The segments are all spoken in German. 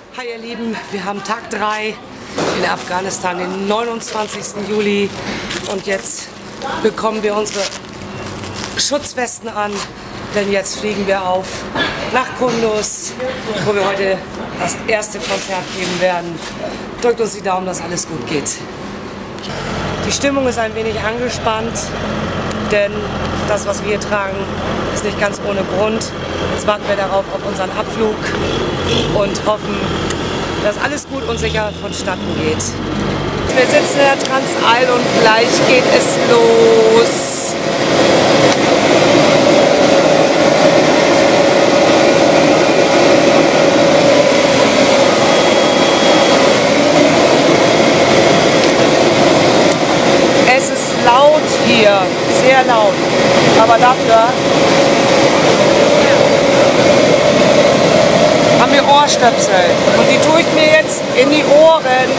Hi ihr Lieben, wir haben Tag 3 in Afghanistan, den 29. Juli und jetzt bekommen wir unsere Schutzwesten an, denn jetzt fliegen wir auf nach Kunduz, wo wir heute das erste Konzert geben werden. Drückt uns die Daumen, dass alles gut geht. Die Stimmung ist ein wenig angespannt, denn das, was wir hier tragen, ist nicht ganz ohne Grund. Jetzt warten wir darauf auf unseren Abflug und hoffen, dass alles gut und sicher vonstatten geht. Wir sitzen in der Transall und gleich geht es los. Es ist laut hier, sehr laut, aber dafür haben wir Ohrstöpsel und die tue ich mir jetzt in die Ohren.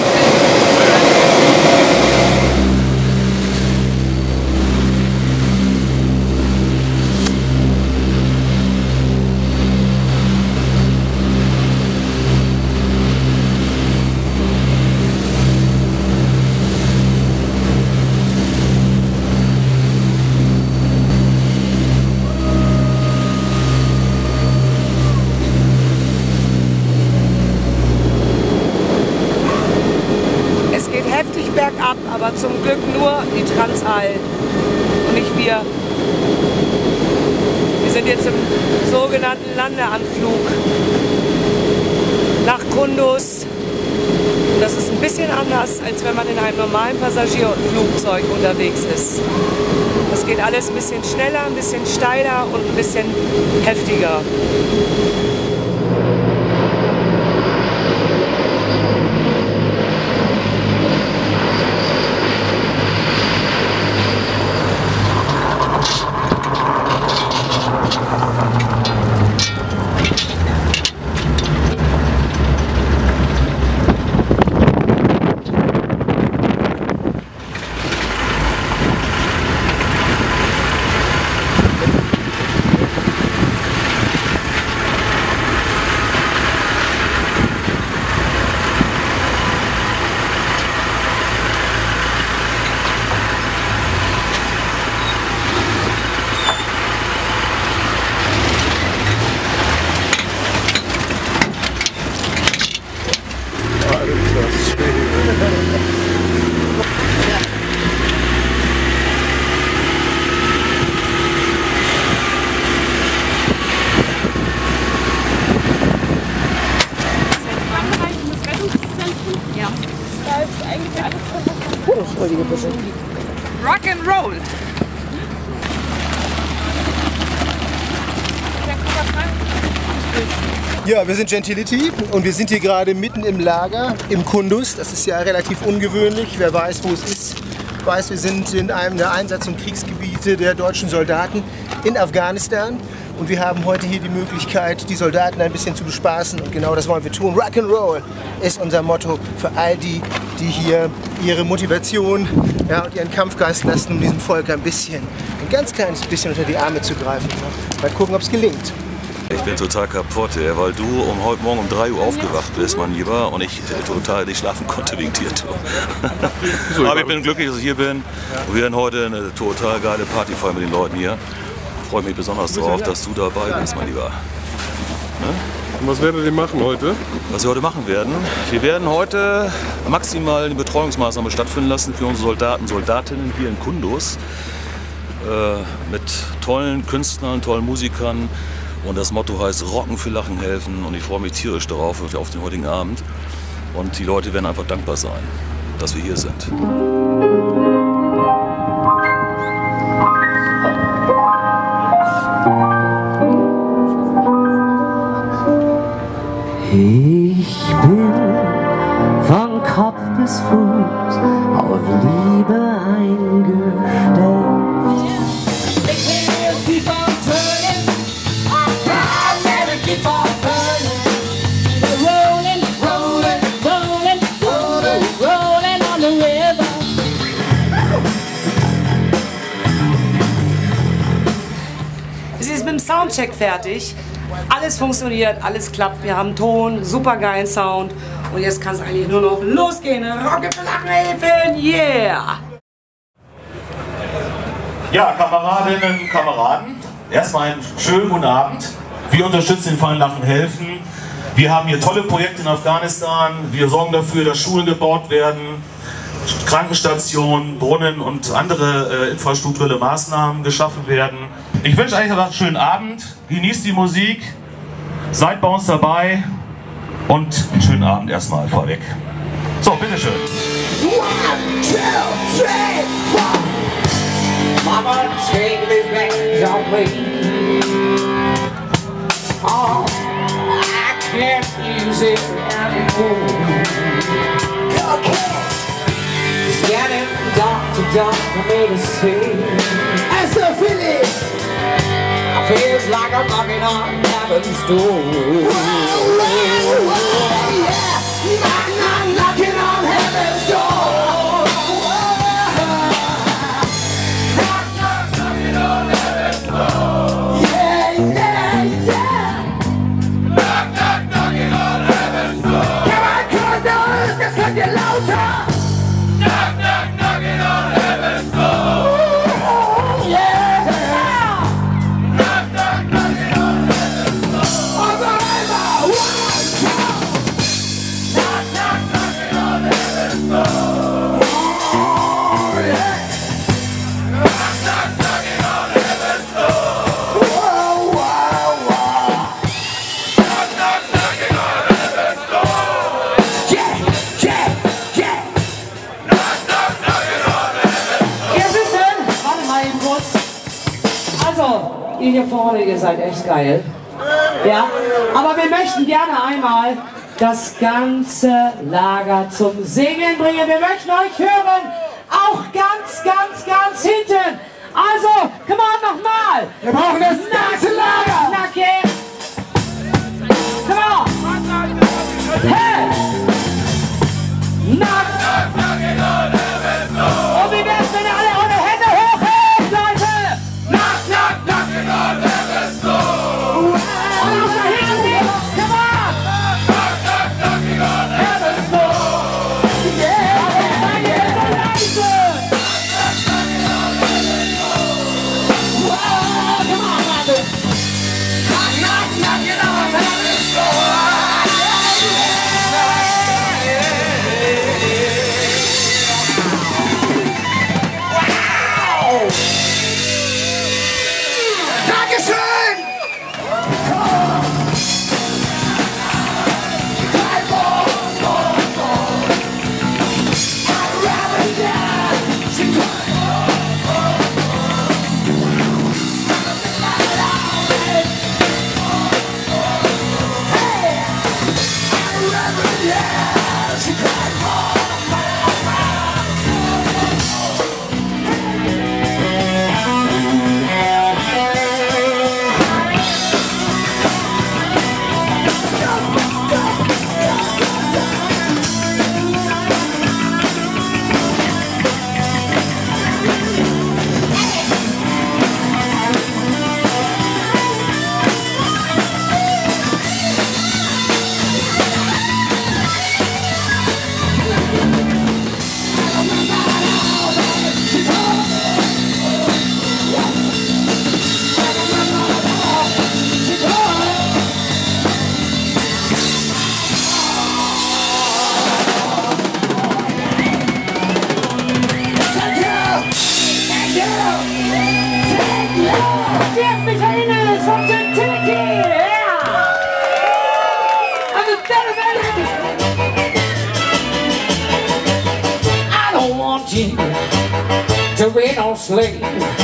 Heftig bergab, aber zum Glück nur die Transall und nicht wir. Wir sind jetzt im sogenannten Landeanflug nach Kunduz. Das ist ein bisschen anders, als wenn man in einem normalen Passagierflugzeug unterwegs ist. Das geht alles ein bisschen schneller, ein bisschen steiler und ein bisschen heftiger. Entschuldige bitte. Rock and Roll. Ja, wir sind Gentility und wir sind hier gerade mitten im Lager im Kunduz. Das ist ja relativ ungewöhnlich. Wer weiß, wo es ist, weiß, wir sind in einem der Einsatz- und Kriegsgebiete der deutschen Soldaten in Afghanistan. Und wir haben heute hier die Möglichkeit, die Soldaten ein bisschen zu bespaßen. Und genau das wollen wir tun. Rock and Roll ist unser Motto für all die, die hier ihre Motivation und ihren Kampfgeist lassen, um diesem Volk ein ganz kleines bisschen unter die Arme zu greifen. Mal gucken, ob es gelingt. Ich bin total kaputt, weil du heute Morgen um 3 Uhr aufgewacht bist, mein Lieber, und ich total nicht schlafen konnte wegen dir. Aber ich bin glücklich, dass ich hier bin. Wir werden heute eine total geile Party feiern mit den Leuten hier. Ich freue mich besonders darauf, dass du dabei bist, mein Lieber. Ne? Und was werdet ihr machen heute? Was wir heute machen werden? Wir werden heute maximal eine Betreuungsmaßnahme stattfinden lassen für unsere Soldaten und Soldatinnen hier in Kunduz. Mit tollen Künstlern, tollen Musikern. Und das Motto heißt Rocken für Lachen helfen. Und ich freue mich tierisch darauf, auf den heutigen Abend. Und die Leute werden einfach dankbar sein, dass wir hier sind. Ich bin von Kopf bis Fuß auf Liebe eingestellt. Es ist mit dem Soundcheck fertig. Alles funktioniert, alles klappt. Wir haben Ton, super geilen Sound. Und jetzt kann es eigentlich nur noch losgehen. Rocket für Lachenhilfen, yeah! Ja, Kameradinnen und Kameraden, erstmal einen schönen guten Abend. Wir unterstützen den Verein Lachen helfen. Wir haben hier tolle Projekte in Afghanistan. Wir sorgen dafür, dass Schulen gebaut werden, Krankenstationen, Brunnen und andere infrastrukturelle Maßnahmen geschaffen werden. Ich wünsche euch einen schönen Abend. Genießt die Musik, seid bei uns dabei und einen schönen Abend erstmal vorweg. So, bitteschön. 1, 2, 3, 4. Mama, take this bag away. Oh, I can't use it anymore. It's getting dark for me to see. I still feel it. I feels like I'm knocking on heaven's door. Yeah, knocking on heaven's door. Ihr hier vorne, ihr seid echt geil. Ja, aber wir möchten gerne einmal das ganze Lager zum Singen bringen. Wir möchten euch hören, auch ganz hinten. Also, come on nochmal. Wir brauchen das ganze Lager. Nacke. Come on. Hey. Nack. Und wie wär's, wenn ihr alle eure Hände hochhebt, Leute? To be no slave.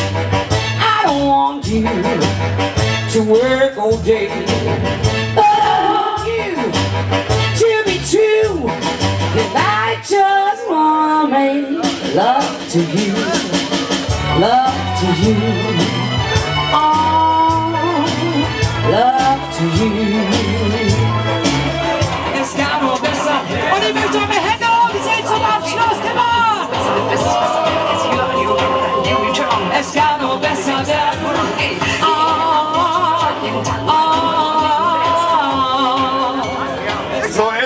I don't want you to work all day. But I want you to be true. And I just wanna make love to you. Love to you. Oh, love to you. Es gab nur besser. Und ich möchte eure Hände oben sehen zum Abschluss. Come on! Es kann nur besser werden. Oh, oh,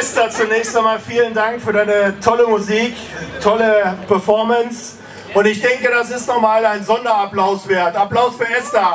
Esther, zunächst einmal vielen Dank für deine tolle Musik, tolle Performance. Und ich denke, das ist nochmal ein Sonderapplaus wert. Applaus für Esther.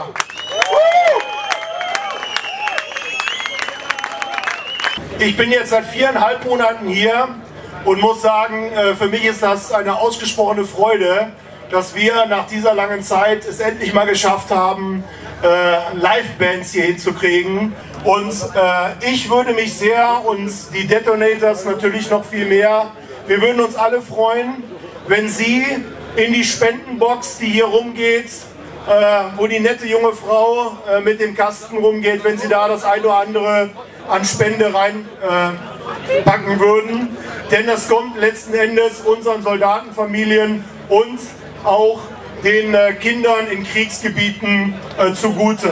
Ich bin jetzt seit 4,5 Monaten hier und muss sagen, für mich ist das eine ausgesprochene Freude, dass wir nach dieser langen Zeit es endlich mal geschafft haben, Live-Bands hier hinzukriegen. Und ich würde mich sehr, und die Detonators natürlich noch viel mehr, wir würden uns alle freuen, wenn Sie in die Spendenbox, die hier rumgeht, wo die nette junge Frau mit dem Kasten rumgeht, wenn Sie da das eine oder andere an Spende reinpacken würden. Denn das kommt letzten Endes unseren Soldatenfamilien und auch den Kindern in Kriegsgebieten zugute.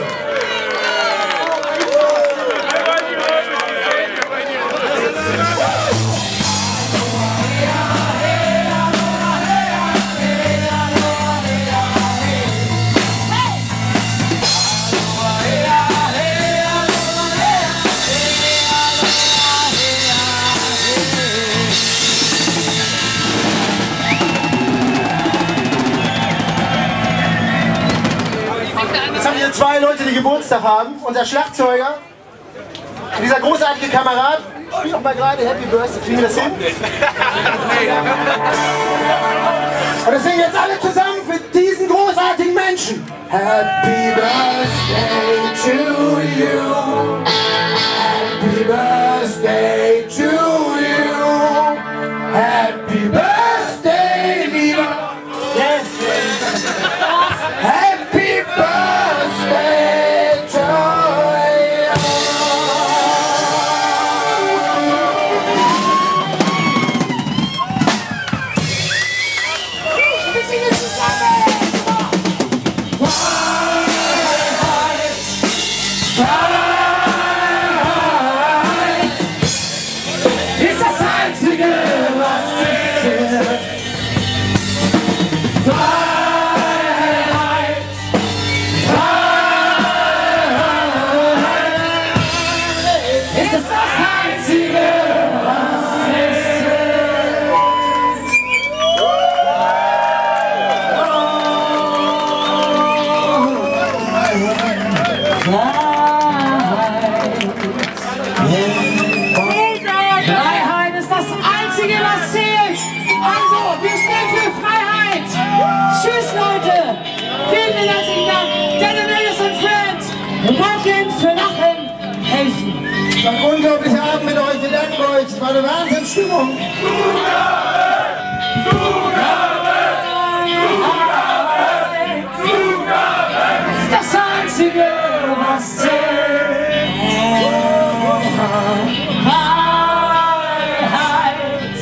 Zwei Leute, die Geburtstag haben. Unser Schlagzeuger, dieser großartige Kamerad, spielt auch mal gerade Happy Birthday. Kriegen wir das hin? Und das singen jetzt alle zusammen für diesen großartigen Menschen. Happy Birthday to you. Happy Birthday to you. Happy Birthday, lieber. Yes. Happy Birthday to you. Wir singen zusammen. Freiheit ist das Einzige, was zählt. Freiheit ist das Einzige, was zählt. Also, wir stehen für Freiheit. Tschüss, Leute. Vielen herzlichen Dank. Detonators and Friends. Rockin' für Lachen helfen. Es war ein unglaublicher Abend mit euch. Wir danken euch. Es war eine Wahnsinnsstimmung. Ist das Einzige, was zählt. Freiheit,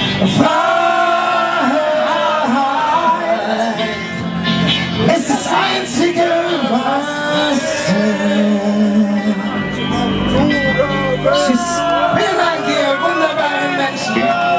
Freiheit ist das Einzige, was zählt. Tschüss. Vielen Dank, ihr wunderbaren Menschen.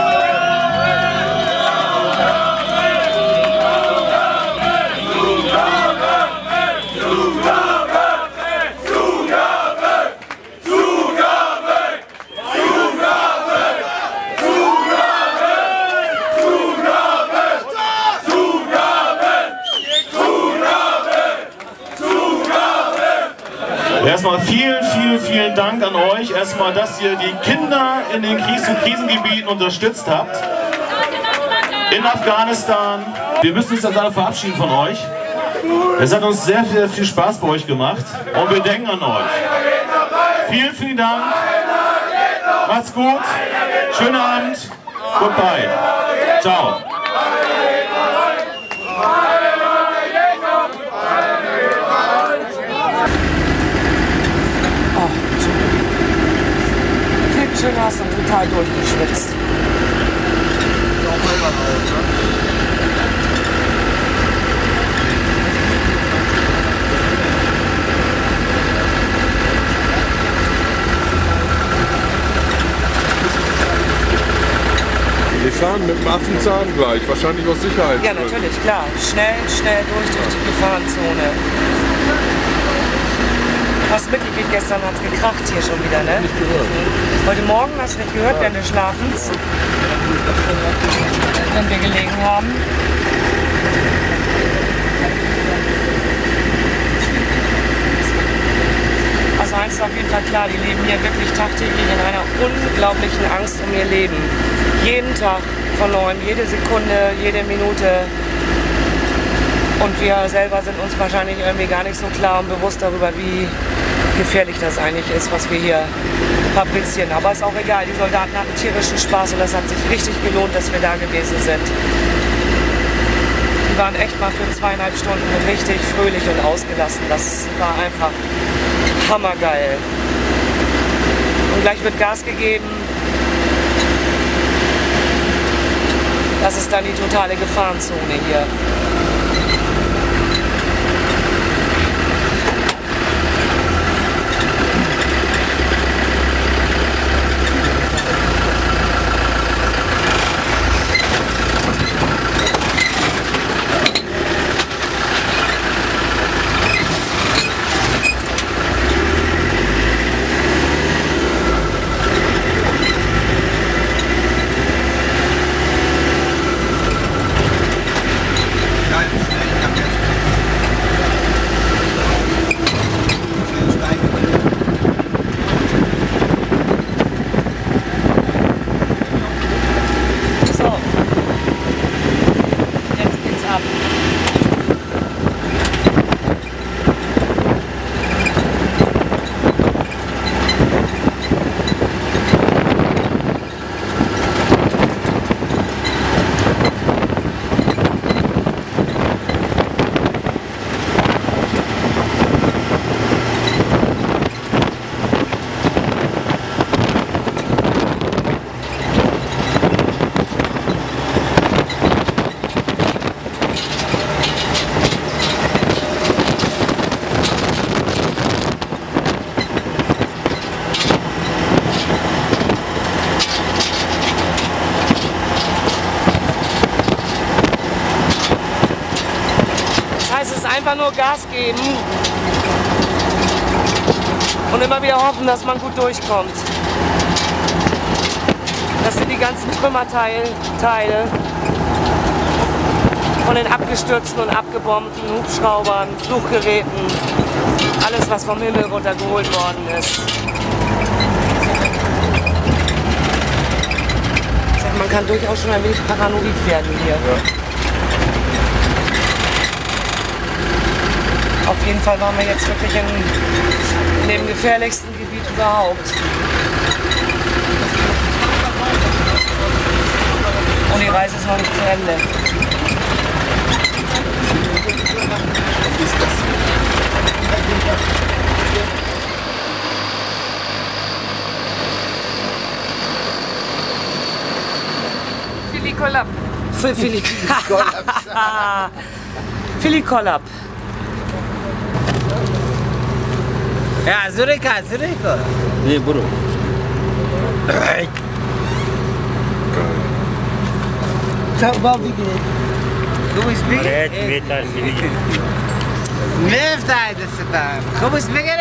Erstmal vielen Dank an euch. Erstmal, dass ihr die Kinder in den Kriegs- und Krisengebieten unterstützt habt. In Afghanistan. Wir müssen uns jetzt alle verabschieden von euch. Es hat uns sehr viel Spaß bei euch gemacht. Und wir denken an euch. Vielen Dank. Macht's gut. Schönen Abend. Goodbye. Ciao. Schön hast und total durchgeschwitzt. Wir fahren mit dem Affenzahn gleich, wahrscheinlich aus Sicherheit. Ja, natürlich, klar. Schnell durch die Gefahrenzone. Hast mitgekriegt, gestern hat es gekracht hier schon wieder, ne? Nicht gehört. Heute Morgen hast du nicht gehört während des Schlafens, wenn wir gelegen haben. Also eins ist auf jeden Fall klar, die leben hier wirklich tagtäglich in einer unglaublichen Angst um ihr Leben. Jeden Tag von neuem, jede Sekunde, jede Minute. Und wir selber sind uns wahrscheinlich irgendwie gar nicht so klar und bewusst darüber, wie gefährlich das eigentlich ist, was wir hier fabrizieren. Aber ist auch egal, die Soldaten hatten tierischen Spaß und das hat sich richtig gelohnt, dass wir da gewesen sind. Die waren echt mal für 2,5 Stunden richtig fröhlich und ausgelassen. Das war einfach hammergeil. Und gleich wird Gas gegeben. Das ist dann die totale Gefahrenzone hier. Einfach nur Gas geben und immer wieder hoffen, dass man gut durchkommt. Das sind die ganzen Trümmerteile von den abgestürzten und abgebombten Hubschraubern, Fluggeräten, alles was vom Himmel runtergeholt worden ist. Man kann durchaus schon ein wenig paranoid werden hier. Ja. Auf jeden Fall waren wir jetzt wirklich in dem gefährlichsten Gebiet überhaupt. Und die Reise ist noch nicht zu Ende. Filikolab. Filikolab. Ja, Zurika. Nee, Bruder. Como explica? Como explica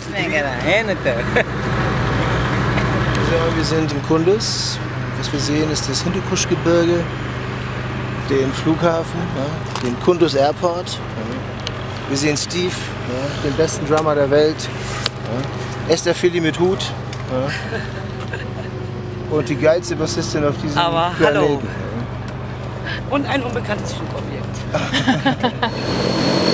Wir sind im Kunduz. Was wir sehen, ist das Hindukusch-Gebirge, den Flughafen, ja, den Kunduz Airport. Ja. Wir sehen Steve, ja, den besten Drummer der Welt. Ja. Esther Philly mit Hut. Ja. Und die geilste Bassistin auf diesem Aber Planeten. hallo. Und ein unbekanntes Flugobjekt.